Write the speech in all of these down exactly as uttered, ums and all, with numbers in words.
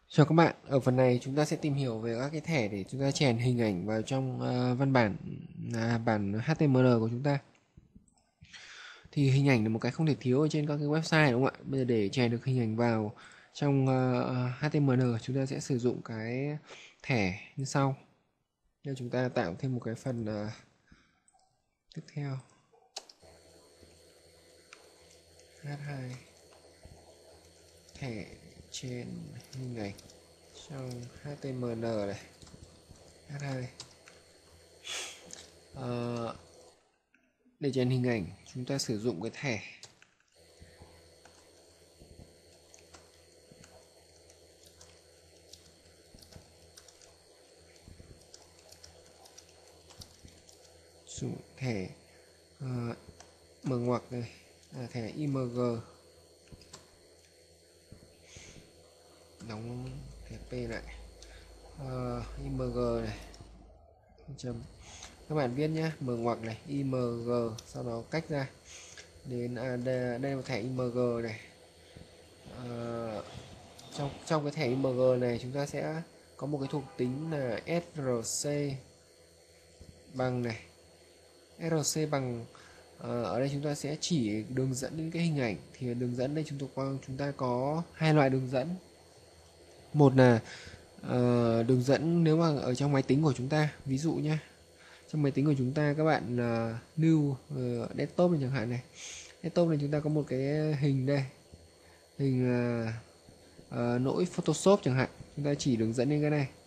Chào các bạn, ở phần này chúng ta sẽ tìm hiểu về các cái thẻ để chúng ta chèn hình ảnh vào trong ờ, văn bản à, bản hát tê em lờ của chúng ta. Thì hình ảnh là một cái không thể thiếu ở trên các cái website đúng không ạ? Bây giờ để chèn được hình ảnh vào trong ờ, hát tê em lờ chúng ta sẽ sử dụng cái thẻ như sau. Nếu chúng ta tạo thêm một cái phần ờ, tiếp theo hát hai thẻ chèn hình ảnh trong hát tê em lờ này hát hai. Ờ, để chèn hình ảnh chúng ta sử dụng cái thẻ sử dụng thẻ uh, mở ngoặc này, à, thẻ i em giê, đóng thẻ P lại, uh, i em giê này, chấm, các bạn viết nhé, mở ngoặc này, i em giê, sau đó cách ra đến à, đây, đây là thẻ i em giê này. À, trong trong cái thẻ i em giê này chúng ta sẽ có một cái thuộc tính là ét rờ xê bằng này, ét rờ xê bằng ờ, ở đây chúng ta sẽ chỉ đường dẫn đến cái hình ảnh. Thì đường dẫn đây chúng ta chúng ta có hai loại đường dẫn. Một là ờ, đường dẫn nếu mà ở trong máy tính của chúng ta, ví dụ nhé, trong máy tính của chúng ta các bạn uh, new uh, desktop này chẳng hạn này, desktop này chúng ta có một cái hình đây, hình uh, uh, nỗi Photoshop chẳng hạn, chúng ta chỉ đường dẫn đến cái này,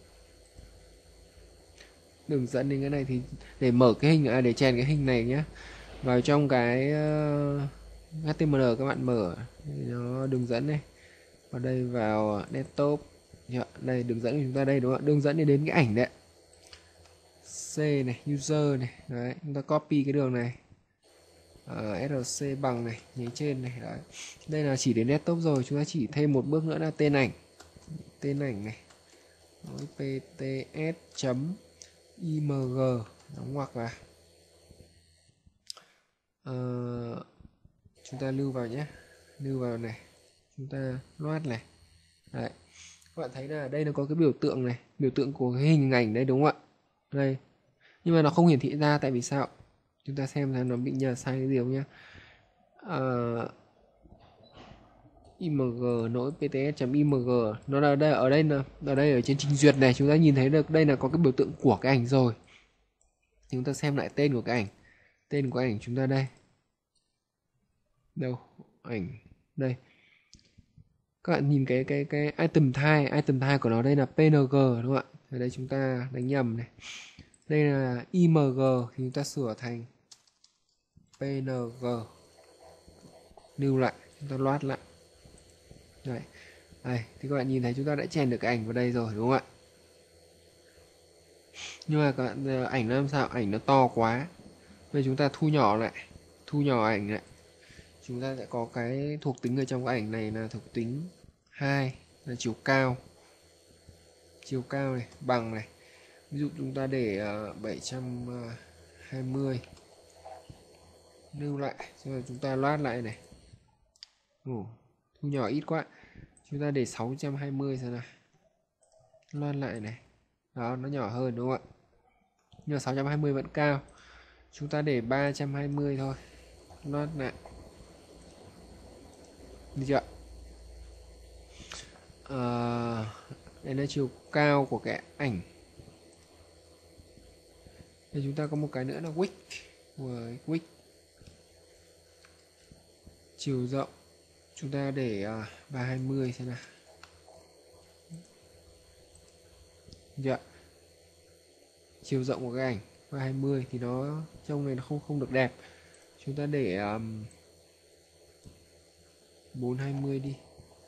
đường dẫn đến cái này thì để mở cái hình à, để chèn cái hình này nhé vào trong cái uh, hát tê em lờ, các bạn mở nó đường dẫn này vào đây, vào desktop. Đây đường dẫn của chúng ta đây đúng không ạ, đường dẫn đến cái ảnh đấy, C này, user này, đấy chúng ta copy cái đường này, uh, ét rờ xê bằng này, nháy trên này, đấy đây là chỉ đến desktop rồi. Chúng ta chỉ thêm một bước nữa là tên ảnh, tên ảnh này, pts chấm img, đóng ngoặc vào, uh, chúng ta lưu vào nhé, lưu vào này, chúng ta loát này, đấy các bạn thấy là đây nó có cái biểu tượng này, biểu tượng của cái hình ảnh đây đúng không ạ, đây nhưng mà nó không hiển thị ra, tại vì sao? Chúng ta xem là nó bị nhờ sai cái điều nhé. uh, img nỗi pts.img nó là đây, ở đây là ở đây ở trên trình duyệt này chúng ta nhìn thấy được đây là có cái biểu tượng của cái ảnh rồi. Chúng ta xem lại tên của cái ảnh, tên của ảnh chúng ta đây, đâu ảnh đây, các bạn nhìn cái cái cái item type, item type của nó đây là pê en giê đúng không ạ? Ở đây chúng ta đánh nhầm này, đây là img thì chúng ta sửa thành pê en giê, lưu lại, chúng ta loát lại. Đấy. Đây, thì các bạn nhìn thấy chúng ta đã chèn được cái ảnh vào đây rồi đúng không ạ? Nhưng mà các bạn, ảnh nó làm sao? Ảnh nó to quá. Bây giờ chúng ta thu nhỏ lại, thu nhỏ ảnh lại. Chúng ta sẽ có cái thuộc tính ở trong cái ảnh này là thuộc tính hai là chiều cao. Chiều cao này bằng này. Ví dụ chúng ta để uh, bảy trăm hai mươi, lưu lại, rồi chúng ta loát lại này. Ồ, thu nhỏ ít quá. Chúng ta để sáu trăm hai mươi xem nào, loát lại này, đó nó nhỏ hơn đúng không ạ, nhưng mà sáu trăm hai mươi vẫn cao. Chúng ta để ba trăm hai mươi thôi, loát lại, được chưa? À, đây là chiều cao của cái ảnh. Thì chúng ta có một cái nữa là width, với width chiều rộng chúng ta để uh, ba trăm hai mươi xem nào, dạ. Chiều rộng của cái ảnh ba trăm hai mươi thì nó trông này nó không không được đẹp. Chúng ta để um, bốn trăm hai mươi đi,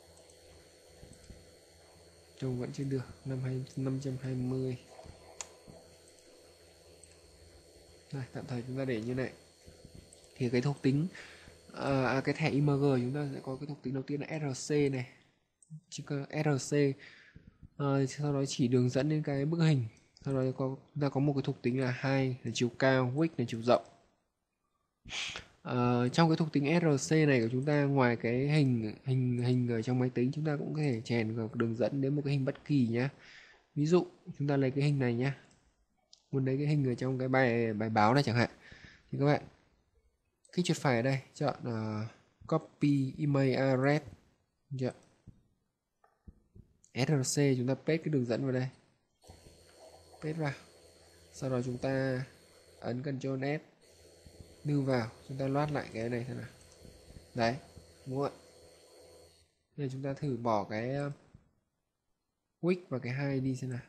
trông vẫn chưa được. năm trăm hai mươi. Này, tạm thời chúng ta để như này. Thì cái thuộc tính à, cái thẻ i em giê chúng ta sẽ có cái thuộc tính đầu tiên là ét rờ xê này, chỉ có ét rờ xê, à, sau đó chỉ đường dẫn đến cái bức hình, sau đó có, chúng ta có một cái thuộc tính là hai là chiều cao, width là chiều rộng. Ờ, trong cái thuộc tính rờ xê này của chúng ta, ngoài cái hình hình hình ở trong máy tính, chúng ta cũng có thể chèn vào đường dẫn đến một cái hình bất kỳ nhá. Ví dụ chúng ta lấy cái hình này nhá, muốn lấy cái hình ở trong cái bài bài báo này chẳng hạn, thì các bạn kích chuột phải ở đây, chọn uh, copy image address, chưa? rờ xê chúng ta paste cái đường dẫn vào đây, paste vào, sau đó chúng ta ấn Ctrl S, lưu vào, chúng ta loát lại cái này thế nào, đấy, đúng không ạ? Bây giờ chúng ta thử bỏ cái uh, wick và cái hai đi xem nào,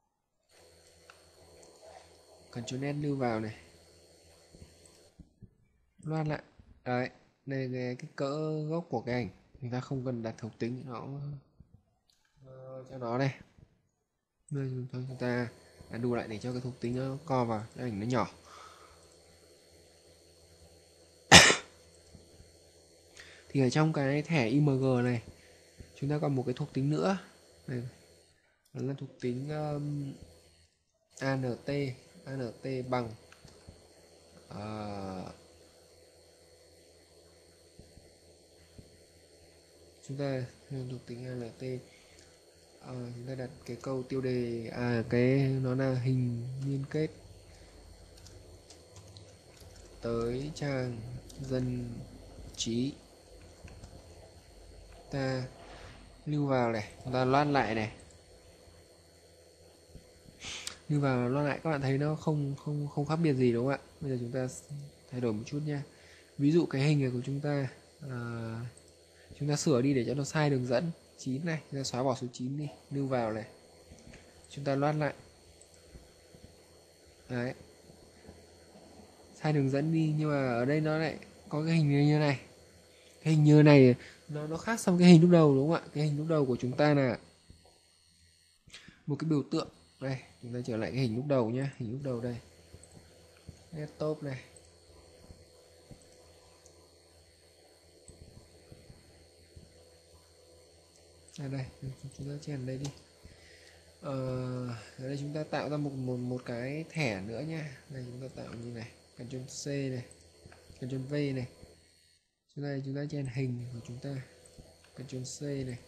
Ctrl S lưu vào này, loát lại, đấy, đây là cái cỡ gốc của cái ảnh, chúng ta không cần đặt thuộc tính nó uh, cho nó đây. Đây, chúng ta đu lại để cho cái thuộc tính nó co vào, cái ảnh nó nhỏ. Thì ở trong cái thẻ i em giê này chúng ta còn một cái thuộc tính nữa này, đó là thuộc tính um, ant ant bằng uh, chúng ta thuộc tính ant uh, chúng ta đặt cái câu tiêu đề, à cái nó là hình liên kết tới trang dân trí, ta lưu vào này, chúng ta loát lại này, lưu vào loát lại, các bạn thấy nó không không không khác biệt gì đúng không ạ? Bây giờ chúng ta thay đổi một chút nha. Ví dụ cái hình này của chúng ta à, chúng ta sửa đi để cho nó sai đường dẫn chín này, chúng ta xóa bỏ số chín đi, lưu vào này, chúng ta loát lại, đấy, sai đường dẫn đi, nhưng mà ở đây nó lại có cái hình như này, cái hình như này nó nó khác so với cái hình lúc đầu đúng không ạ? Cái hình lúc đầu của chúng ta là một cái biểu tượng đây, chúng ta trở lại cái hình lúc đầu nhé, hình lúc đầu đây, desktop này, à đây, chúng ta chèn đây đi. Ờ, ở đây chúng ta tạo ra một một một cái thẻ nữa nha, đây chúng ta tạo như này, Ctrl C này, Ctrl V này, chúng ta chúng ta chèn hình của chúng ta, Ctrl C này,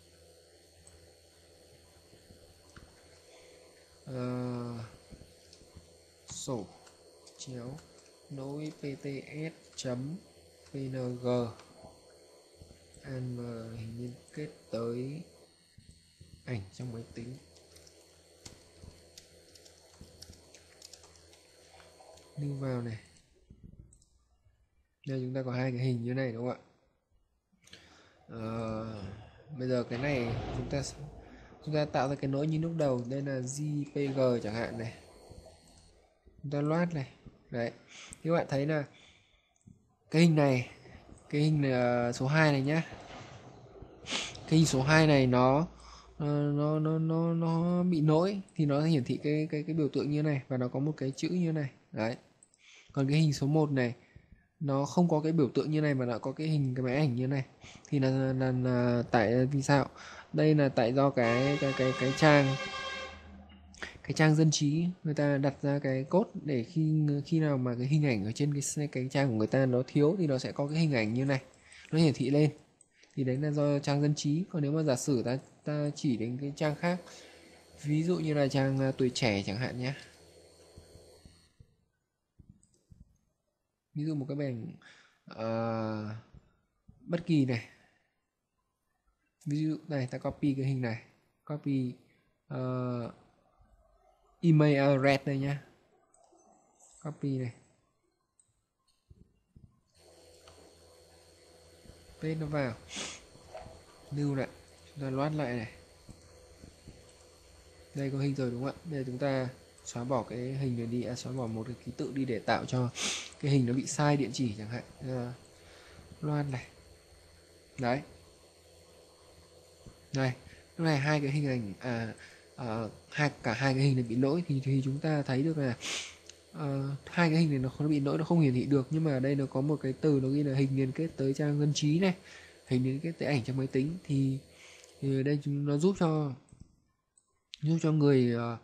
uh, sổ chéo nối pts chấm png an hình liên kết tới ảnh trong máy tính, lưu vào này. Đây chúng ta có hai cái hình như này đúng không ạ? Ờ, bây giờ cái này chúng ta chúng ta tạo ra cái nỗi như lúc đầu, đây là jê pê giê chẳng hạn này, chúng ta loát này, đấy, các bạn thấy là cái hình này, cái hình này, số hai này nhá, cái hình số hai này nó nó nó nó nó bị lỗi thì nó hiển thị cái cái cái biểu tượng như này và nó có một cái chữ như này, đấy. Còn cái hình số một này nó không có cái biểu tượng như này mà nó có cái hình cái máy ảnh như này, thì là, là, là, là tại vì sao? Đây là tại do cái cái cái cái trang cái trang dân trí người ta đặt ra cái code để khi khi nào mà cái hình ảnh ở trên cái cái trang của người ta nó thiếu thì nó sẽ có cái hình ảnh như này nó hiển thị lên, thì đấy là do trang dân trí. Còn nếu mà giả sử ta ta chỉ đến cái trang khác, ví dụ như là trang tuổi trẻ chẳng hạn nhé, ví dụ một cái bảng uh, bất kỳ này, ví dụ này ta copy cái hình này, copy uh, email address đây nhá, copy này, paste nó vào, lưu lại, chúng ta loát lại này, đây có hình rồi đúng không ạ? Bây giờ chúng ta xóa bỏ cái hình này đi, à, xóa bỏ một cái ký tự đi để tạo cho cái hình nó bị sai địa chỉ chẳng hạn, à, loan này, đấy, này lúc này hai cái hình ảnh à, à, hai cả hai cái hình này bị lỗi thì thì chúng ta thấy được là à, hai cái hình này nó không bị lỗi, nó không hiển thị được, nhưng mà ở đây nó có một cái từ nó ghi là hình liên kết tới trang dân trí này, hình liên kết tới ảnh trong máy tính, thì, thì ở đây chúng nó giúp cho giúp cho người uh,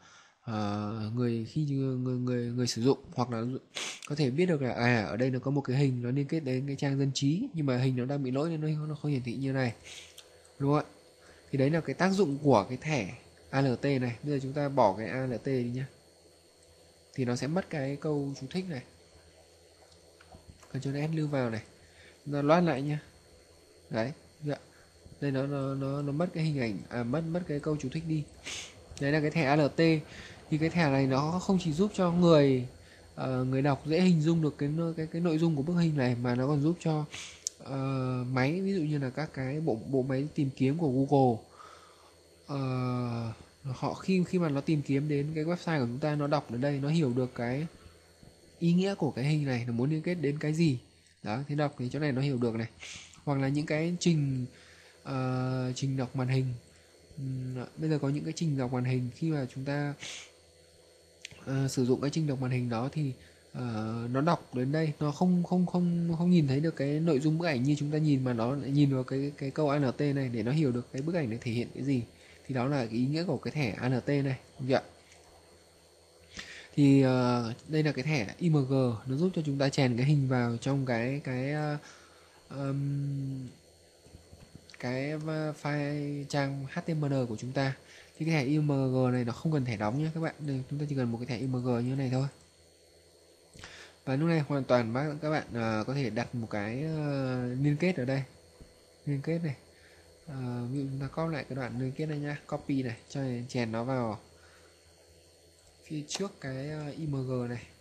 uh, người khi người người người sử dụng, hoặc là có thể biết được là à ở đây nó có một cái hình nó liên kết đến cái trang dân trí, nhưng mà hình nó đang bị lỗi nên nó, nó không hiển thị như này, đúng không ạ? Thì đấy là cái tác dụng của cái thẻ a lờ tê này. Bây giờ chúng ta bỏ cái a lờ tê đi nhé, thì nó sẽ mất cái câu chú thích này. Ctrl S lưu vào này, chúng ta loát lại nhé. Đấy, dạ. Đây nó nó nó nó mất cái hình ảnh, à mất mất cái câu chú thích đi. Đấy là cái thẻ a lờ tê. Thì cái thẻ này nó không chỉ giúp cho người uh, người đọc dễ hình dung được cái cái cái nội dung của bức hình này, mà nó còn giúp cho uh, máy, ví dụ như là các cái bộ bộ máy tìm kiếm của Google, uh, họ khi khi mà nó tìm kiếm đến cái website của chúng ta, nó đọc đến đây, nó hiểu được cái ý nghĩa của cái hình này, nó muốn liên kết đến cái gì đó, thì đọc thì chỗ này nó hiểu được này. Hoặc là những cái trình uh, trình đọc màn hình. Uhm, bây giờ có những cái trình đọc màn hình, khi mà chúng ta uh, sử dụng cái trình đọc màn hình đó thì uh, nó đọc đến đây, nó không không không không nhìn thấy được cái nội dung bức ảnh như chúng ta nhìn, mà nó nhìn vào cái cái câu a lờ tê này để nó hiểu được cái bức ảnh này thể hiện cái gì. Thì đó là cái ý nghĩa của cái thẻ a lờ tê này, được chưa? Thì uh, đây là cái thẻ i em giê, nó giúp cho chúng ta chèn cái hình vào trong cái cái uh, um, cái file trang hát tê em lờ của chúng ta. Thì cái thẻ i em giê này nó không cần thẻ đóng nhé các bạn. Đây, chúng ta chỉ cần một cái thẻ i em giê như thế này thôi. Và lúc này hoàn toàn bác các bạn uh, có thể đặt một cái uh, liên kết ở đây, liên kết này. Uh, ví dụ chúng ta copy lại cái đoạn liên kết này nhá, copy này, cho này, chèn nó vào phía trước cái uh, i em giê này.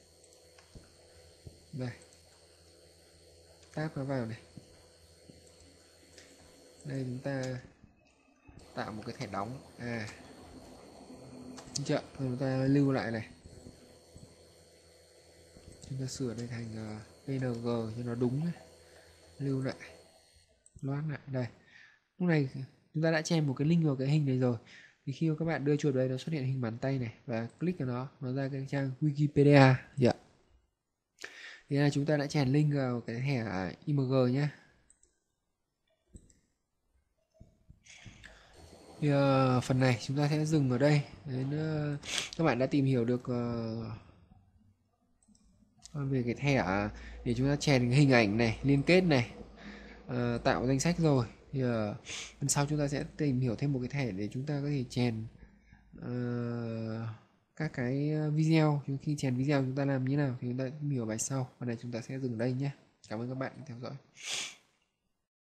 Đây, tab nó vào này. Đây chúng ta tạo một cái thẻ đóng, à chưa, rồi chúng ta lưu lại này, chúng ta sửa đây thành uh, pê en giê cho nó đúng này. Lưu lại, loát lại đây. Lúc này chúng ta đã chèn một cái link vào cái hình này rồi, thì khi các bạn đưa chuột vào đây nó xuất hiện hình bàn tay này, và click vào nó nó ra cái trang Wikipedia. Dạ. Thế là chúng ta đã chèn link vào cái thẻ i em giê nhé. Thì uh, phần này chúng ta sẽ dừng ở đây. Đến uh, các bạn đã tìm hiểu được uh, về cái thẻ để chúng ta chèn cái hình ảnh này, liên kết này, uh, tạo danh sách rồi. Thì uh, lần sau chúng ta sẽ tìm hiểu thêm một cái thẻ để chúng ta có thể chèn uh, các cái video. Khi chèn video chúng ta làm như nào thì chúng ta tìm hiểu bài sau. Phần này chúng ta sẽ dừng đây nhé. Cảm ơn các bạn theo dõi.